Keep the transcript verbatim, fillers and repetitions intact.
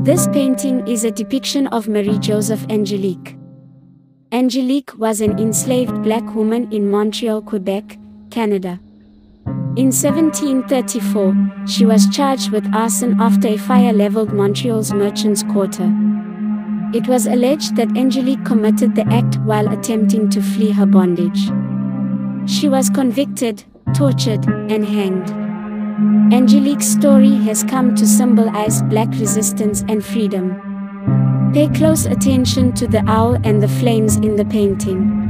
This painting is a depiction of Marie-Joseph Angélique. Angélique was an enslaved black woman in Montreal, Quebec, Canada. In seventeen thirty-four, she was charged with arson after a fire leveled Montreal's Merchants' Quarter. It was alleged that Angélique committed the act while attempting to flee her bondage. She was convicted, tortured, and hanged. Angélique's story has come to symbolize black resistance and freedom. Pay close attention to the owl and the flames in the painting.